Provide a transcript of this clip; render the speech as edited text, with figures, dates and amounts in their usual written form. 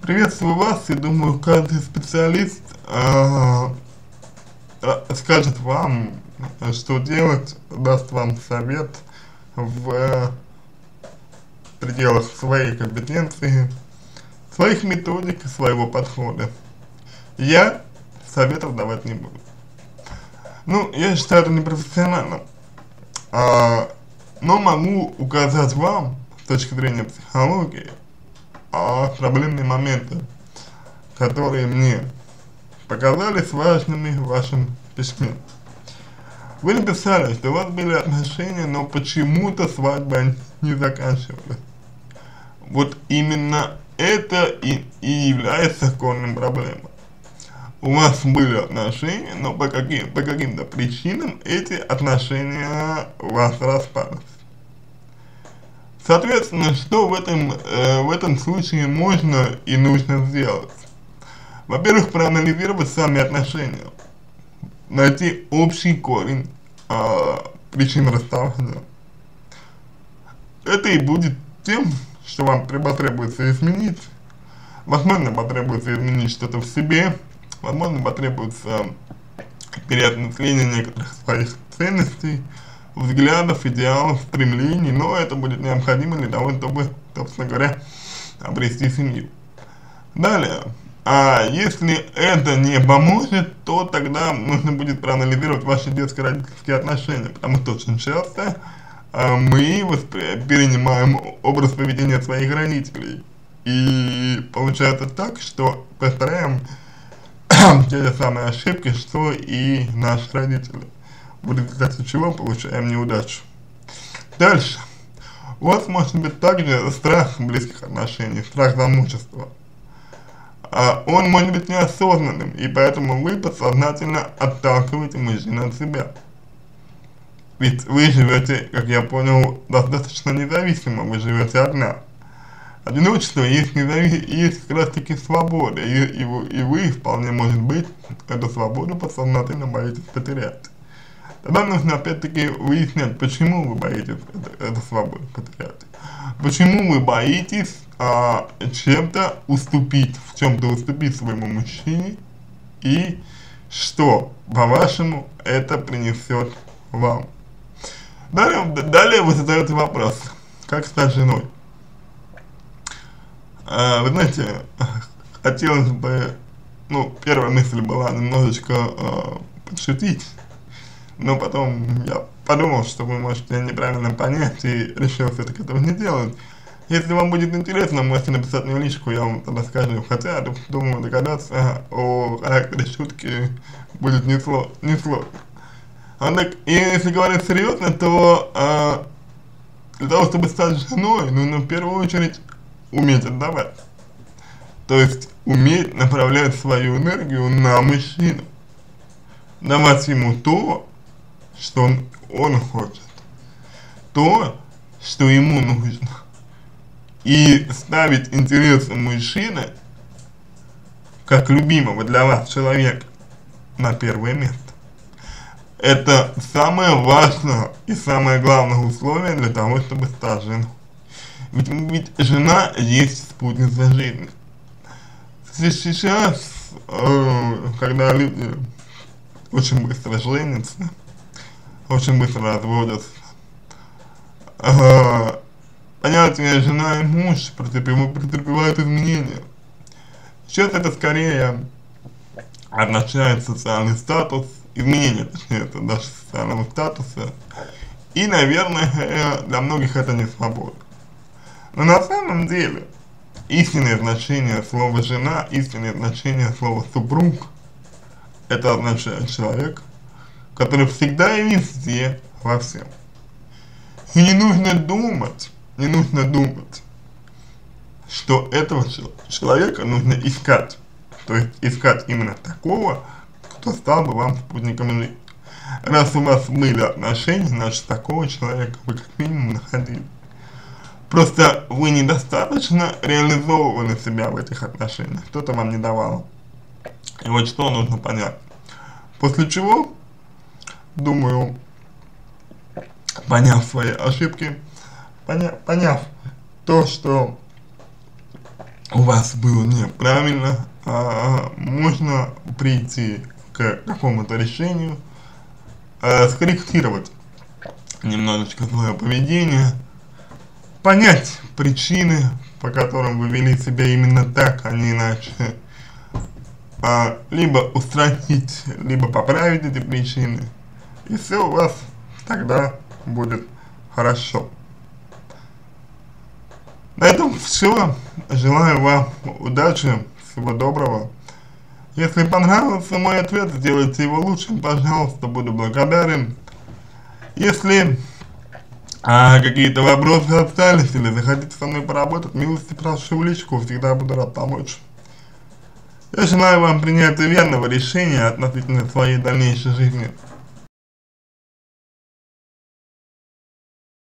Приветствую вас, и думаю, каждый специалист скажет вам, что делать, даст вам совет в пределах своей компетенции, своих методик и своего подхода. Я советов давать не буду. Ну, я считаю это непрофессиональным, но могу указать вам с точки зрения психологии проблемные моменты, которые мне показались важными в вашем письме. Вы написали, что у вас были отношения, но почему-то свадьба не заканчивалась. Вот именно это и является корнем проблемы. У вас были отношения, но по каким-то причинам эти отношения у вас распались. Соответственно, что в этом случае можно и нужно сделать? Во-первых, проанализировать сами отношения, найти общий корень причин расставания. Это и будет тем, что вам потребуется изменить. Возможно, потребуется изменить что-то в себе, возможно, потребуется переосмысление некоторых своих ценностей, взглядов, идеалов, стремлений, но это будет необходимо для того, чтобы, собственно говоря, обрести семью. Далее, если это не поможет, то тогда нужно будет проанализировать ваши детско-родительские отношения, потому что очень часто мы перенимаем образ поведения своих родителей, и получается так, что повторяем те же самые ошибки, что и наши родители, в результате чего получаем неудачу. Дальше. У вас может быть также страх близких отношений, страх замужества. Он может быть неосознанным, и поэтому вы подсознательно отталкиваете мужчину от себя. Ведь вы живете, как я понял, достаточно независимо, вы живете одна. Одиночество есть как раз таки свобода, и вы вполне может быть эту свободу подсознательно боитесь потерять. Тогда нужно опять-таки выяснять, почему вы боитесь эту свободу потерять. Почему вы боитесь чем-то уступить, в чем-то уступить своему мужчине, и что, по-вашему, это принесет вам. Далее вы задаете вопрос, как стать женой. Вы знаете, хотелось бы, первая мысль была немножечко подшутить, но потом я подумал, что вы можете неправильно понять, и решил все-таки этого не делать. Если вам будет интересно, можете написать мне в личку, я вам тогда скажу, хотя, думаю, догадаться о характере шутки будет несложно. И если говорить серьезно, то для того, чтобы стать женой, нужно в первую очередь уметь отдавать. То есть, уметь направлять свою энергию на мужчину. Давать ему то, что он хочет. То, что ему нужно. И ставить интересы мужчины, как любимого для вас человека, на первое место. Это самое важное и самое главное условие для того, чтобы стать женой. Ведь жена есть спутница жизни. Сейчас, когда люди очень быстро женятся, очень быстро разводятся, понятие жена и муж претерпевают изменения. Сейчас это скорее означает социальный статус, изменение, точнее, даже социального статуса, и, наверное, для многих это не свобода. Но на самом деле, истинное значение слова «жена», истинное значение слова «супруг» — это означает человек, который всегда и везде во всем. И не нужно думать, что этого человека нужно искать. То есть искать именно такого, кто стал бы вам спутником жизни. Раз у вас были отношения, значит такого человека вы как минимум находили. Просто вы недостаточно реализовывали себя в этих отношениях, кто-то вам не давал. И вот что нужно понять. После чего, думаю, поняв свои ошибки, поняв то, что у вас было неправильно, можно прийти к какому-то решению, скорректировать немножечко свое поведение, понять причины, по которым вы вели себя именно так, а не иначе, либо устранить, либо поправить эти причины, и все у вас тогда будет хорошо. На этом все. Желаю вам удачи, всего доброго. Если понравился мой ответ, сделайте его лучшим, пожалуйста, буду благодарен. Если какие-то вопросы остались или захотите со мной поработать, милости прошу в личку, всегда буду рад помочь. Я желаю вам принятия верного решения относительно своей дальнейшей жизни.